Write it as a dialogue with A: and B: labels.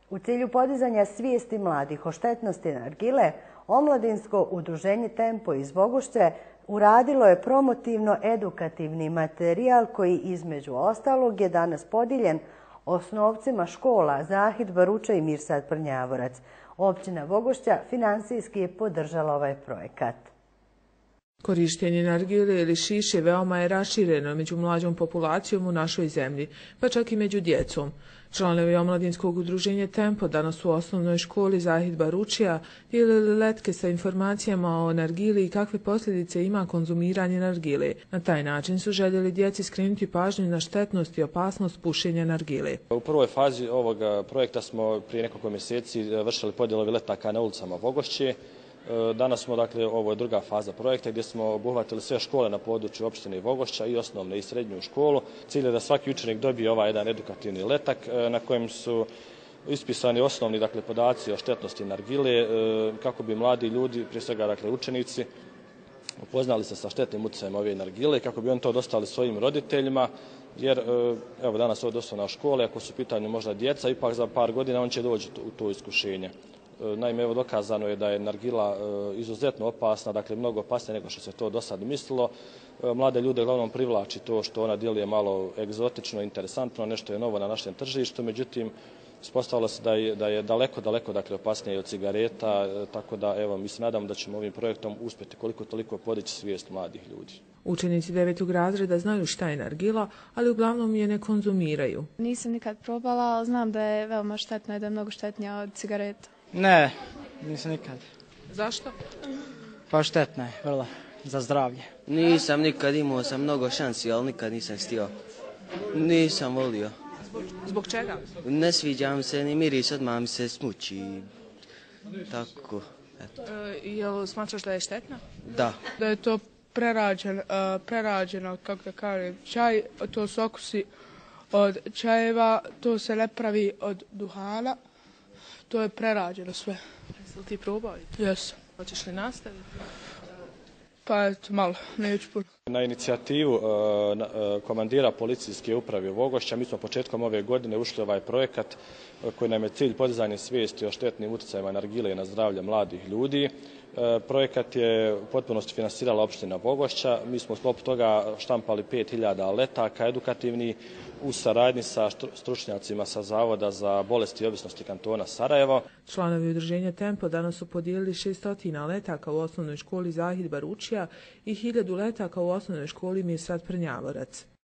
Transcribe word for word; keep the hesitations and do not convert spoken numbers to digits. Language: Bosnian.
A: U cilju podizanja svijesti mladih o štetnosti nargile, Omladinsko udruženje Tempo iz Bogošće uradilo je promotivno-edukativni materijal koji između ostalog je danas podijeljen osnovcima škola Zahid Baruča i Mirsad Prnjavorac. Općina Bogošća finansijski je podržala ovaj projekat.
B: Korištenje nargile ili šiše veoma je rašireno među mlađom populacijom u našoj zemlji, pa čak i među djecom. Članovi Omladinskog udruženja Tempo danas u osnovnoj školi Zahid Baručija dijelili letke sa informacijama o nargili i kakve posljedice ima konzumiranje nargile. Na taj način su željeli djeci skrenuti pažnju na štetnost i opasnost pušenja nargile.
C: U prvoj fazi ovog projekta smo prije nekoliko mjeseci vršili podjelu letaka na ulicama Bogošće. Danas smo, dakle, ovo je druga faza projekta gdje smo obuhvatili sve škole na području opštine Bogošća i osnovne i srednju školu. Cilj je da svaki učenik dobije ovaj jedan edukativni letak na kojem su ispisani osnovni, dakle, podaci o štetnosti nargile kako bi mladi ljudi, prije svega, dakle, učenici, upoznali se sa štetnim utjecajem ove nargile, kako bi oni to dostavili svojim roditeljima, jer evo danas ovdje osnovna škole, ako su u pitanju možda djeca, ipak za par godina on će doći u to iskušenje. Naime, evo dokazano je da je nargila izuzetno opasna, dakle mnogo opasnija nego što se to do sad mislilo. Mlade ljude uglavnom privlači to što ona djeluje malo egzotično, interesantno, nešto je novo na našem tržištu, međutim ispostavilo se da je, da je daleko, daleko dakle, opasnije od cigareta, tako da evo mi se nadamo da ćemo ovim projektom uspjeti koliko toliko podići svijest mladih ljudi.
B: Učenici devetog razreda znaju šta je nargila, ali uglavnom je ne konzumiraju.
D: Nisam nikad probala, ali znam da je veoma štetna i da je mnogo štetnija od cigareta.
E: Ne, nisam nikad.
B: Zašto?
E: Pa štetna je, vrlo, za zdravlje.
F: Nisam nikad, imao sam mnogo šansi, ali nikad nisam htio. Nisam volio.
B: Zbog, zbog čega?
F: Ne sviđa mi se ni miris, odmah mi se smuči. Tako, eto.
B: E, jel smatraš da je štetna?
F: Da.
G: Da je to prerađen, uh, prerađeno, kako da kažem, čaj, to su okusi od čajeva, to se ne pravi od duhana. To je prerađeno sve.
B: Jesi li ti probao?
G: Jesam.
B: Hoćeš li nastaviti?
G: Pa eto, malo, neću puno.
C: Na inicijativu uh, uh, komandira policijske uprave Vogošća mi smo početkom ove godine ušli u ovaj projekat uh, koji nam je cilj podizanje svijesti o štetnim utjecajima nargile na zdravlje mladih ljudi. Uh, projekat je u potpunosti finansirala opština Vogošća. Mi smo u sklopu toga štampali pet hiljada letaka edukativni u saradnji sa stručnjacima sa Zavoda za bolesti i ovisnosti kantona Sarajevo.
B: Članovi udruženja Tempo danas su podijelili šesto letaka u osnovnoj školi Zahid Baručija i hiljadu letaka u osnovnoj školi Mirsad Prnjavorac.